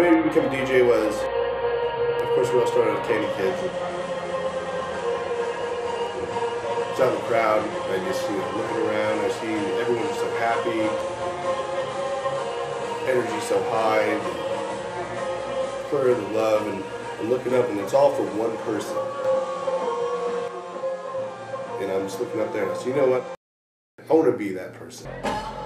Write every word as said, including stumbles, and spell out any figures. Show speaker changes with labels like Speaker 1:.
Speaker 1: made me become a D J was, of course, we all started as Candy Kids. It's out in the crowd, I just, you know, looking around, I see everyone so happy, energy so high, the clear, the love, and, and looking up, and it's all for one person. And I'm just looking up there, and I say, you know what? I want to be that person.